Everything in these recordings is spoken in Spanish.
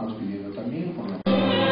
vamos pidiendo también por la...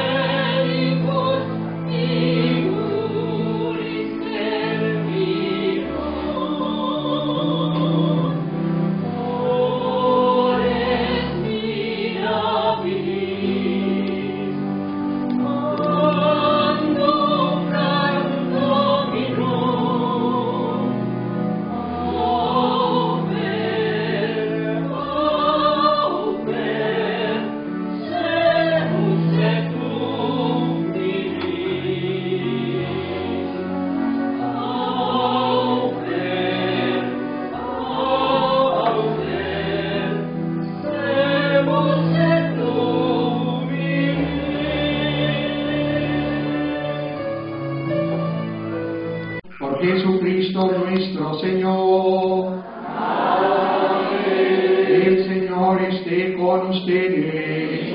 Jesucristo nuestro Señor. Amén. El Señor esté con ustedes.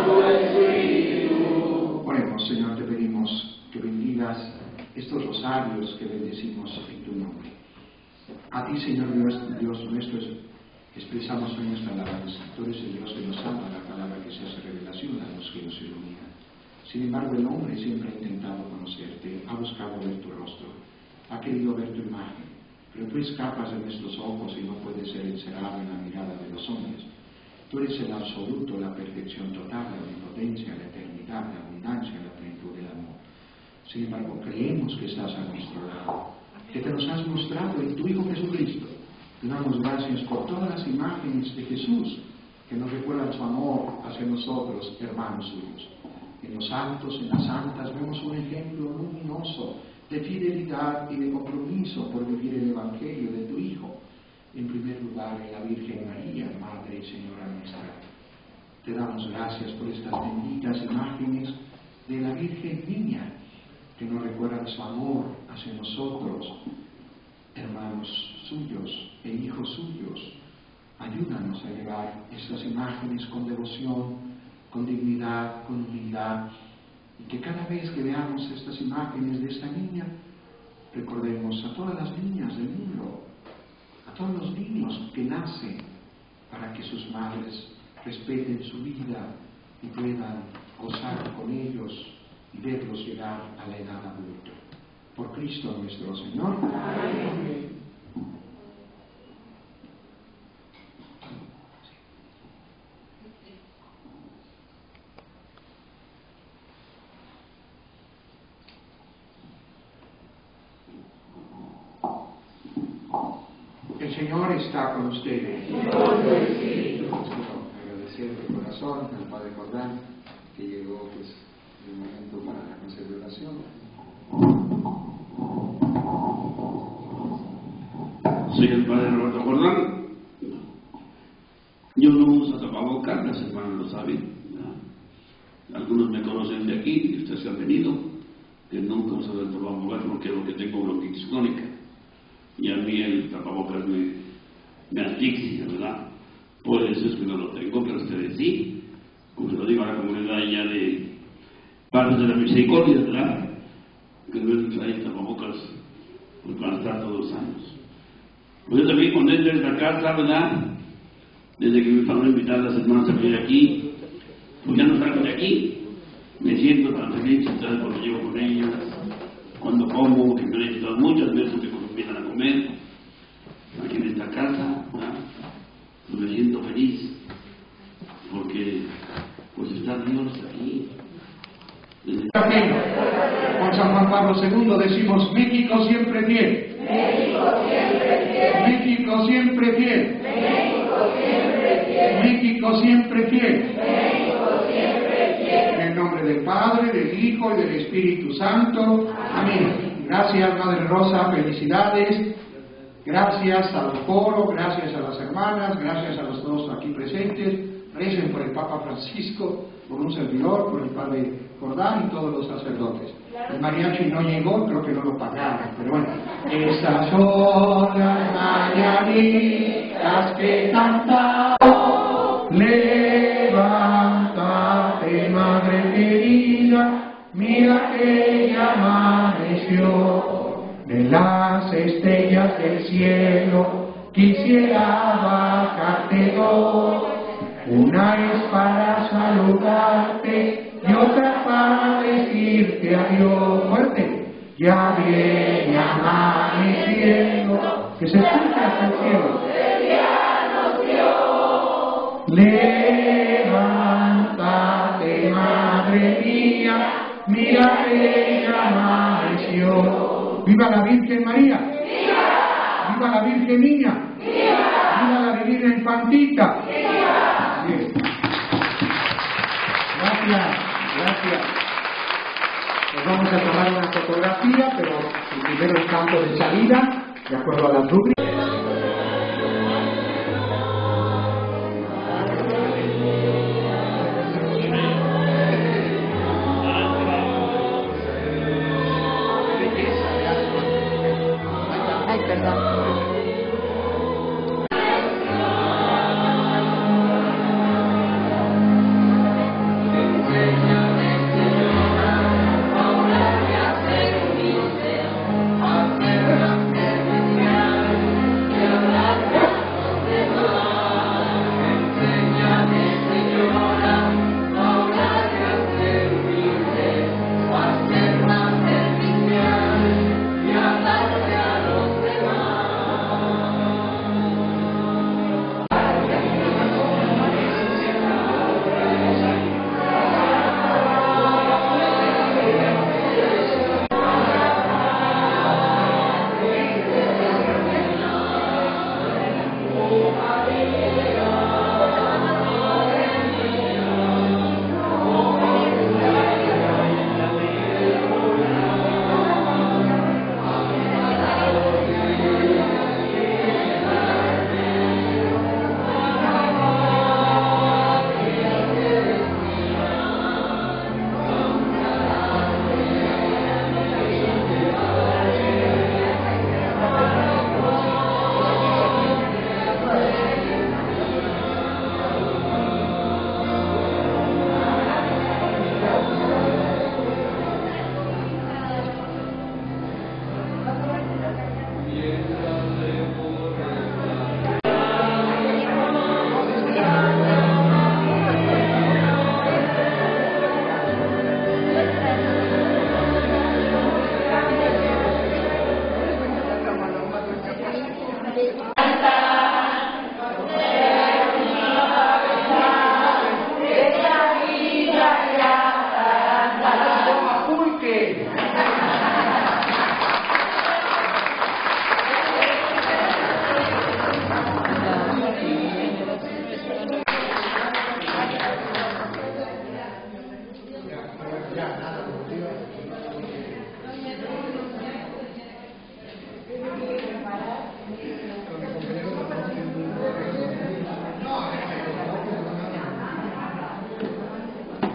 Oremos, Señor, te pedimos que bendigas estos rosarios que bendecimos en tu nombre. A ti, Señor Dios nuestro, expresamos hoy nuestra alabanza. Tú eres el Dios que nos ama, la palabra que se hace revelación a los que nos ilumina. Sin embargo, el hombre siempre ha intentado conocerte, ha buscado ver tu rostro. Ha querido ver tu imagen, pero tú escapas de nuestros ojos y no puedes ser encerrado en la mirada de los hombres. Tú eres el absoluto, la perfección total, la omnipotencia, la eternidad, la abundancia, la plenitud del amor. Sin embargo, creemos que estás a nuestro lado, que te nos has mostrado en tu Hijo Jesucristo. Te damos gracias por todas las imágenes de Jesús que nos recuerdan su amor hacia nosotros, hermanos suyos. En los santos, en las santas, vemos un ejemplo luminoso de fidelidad y de compromiso por vivir el Evangelio de tu Hijo. En primer lugar, en la Virgen María, Madre y Señora nuestra. Te damos gracias por estas benditas imágenes de la Virgen Niña, que nos recuerdan su amor hacia nosotros, hermanos suyos e hijos suyos. Ayúdanos a llevar estas imágenes con devoción, con dignidad, con humildad, y que cada vez que veamos estas imágenes de esta niña, recordemos a todas las niñas del mundo, a todos los niños que nacen, para que sus madres respeten su vida y puedan gozar con ellos y verlos llegar a la edad adulta. Por Cristo nuestro Señor. Amén. El Señor está con ustedes. Quiero agradecer de corazón al Padre Jordán que llegó el momento para la consagración. Soy el Padre Roberto Jordán. Yo no uso tapabocas, las hermanas lo saben. Algunos me conocen de aquí, y ustedes que han venido, que nunca uso el tapabocas porque es lo que tengo bronquitis crónica. Y a mí el tapabocas me asfixia, ¿verdad? Por eso es que no lo tengo, pero ustedes sí. Como se lo digo a la comunidad ya de Padres de la Misericordia, ¿verdad? Que no traen tapabocas pues van a estar todos los años. Pues yo también con desde esta casa, ¿verdad? Desde que me fueron a invitar las hermanas a venir aquí, pues ya no salgo de aquí. Me siento tan feliz cuando llevo con ellas, cuando como, que me han invitado muchas veces que me invitan a comer aquí en esta casa, ¿verdad? Pues me siento feliz porque pues está Dios aquí. Con San Juan Pablo II decimos: México siempre fiel. México siempre fiel. México siempre fiel. En el nombre del Padre, del Hijo y del Espíritu Santo. Amén. Gracias, Madre Rosa, felicidades. Gracias al coro, gracias a las hermanas, gracias a los dos aquí presentes. Recen por el Papa Francisco, por un servidor, por el Padre Jordán y todos los sacerdotes. El mariachi no llegó, creo que no lo pagaron, pero bueno. Esas son las mañanitas que cantamos. Levántate, madre querida, mira que ya amaneció. De las estrellas del cielo quisiera bajarte dos. Una es para saludar amaneció fuerte. Ya viene amaneciendo, que se escuche hasta el cielo. Levántate, madre mía, mira que ya amaneció. ¡Viva la Virgen María! ¡Viva! ¡Viva la Virgen Niña! ¡Viva! ¡Viva la Divina Infantita! ¡Viva! Bien. Gracias. Nos vamos a tomar una fotografía, pero primero el campo de salida, de acuerdo a las rúbricas.